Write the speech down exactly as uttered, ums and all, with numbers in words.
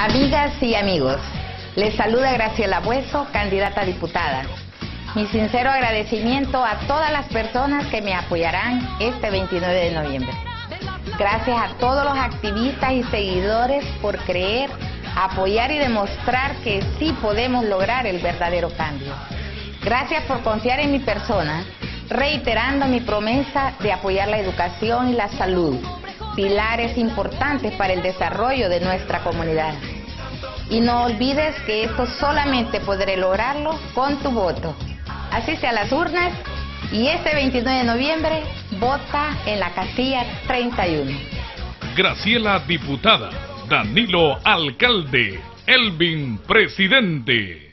Amigas y amigos, les saluda Graciela Bueso, candidata a diputada. Mi sincero agradecimiento a todas las personas que me apoyarán este veintinueve de noviembre. Gracias a todos los activistas y seguidores por creer, apoyar y demostrar que sí podemos lograr el verdadero cambio. Gracias por confiar en mi persona, reiterando mi promesa de apoyar la educación y la salud, pilares importantes para el desarrollo de nuestra comunidad. Y no olvides que esto solamente podré lograrlo con tu voto. Asiste a las urnas y este veintinueve de noviembre vota en la casilla treinta y uno. Graciela diputada, Danilo alcalde, Elvin presidente.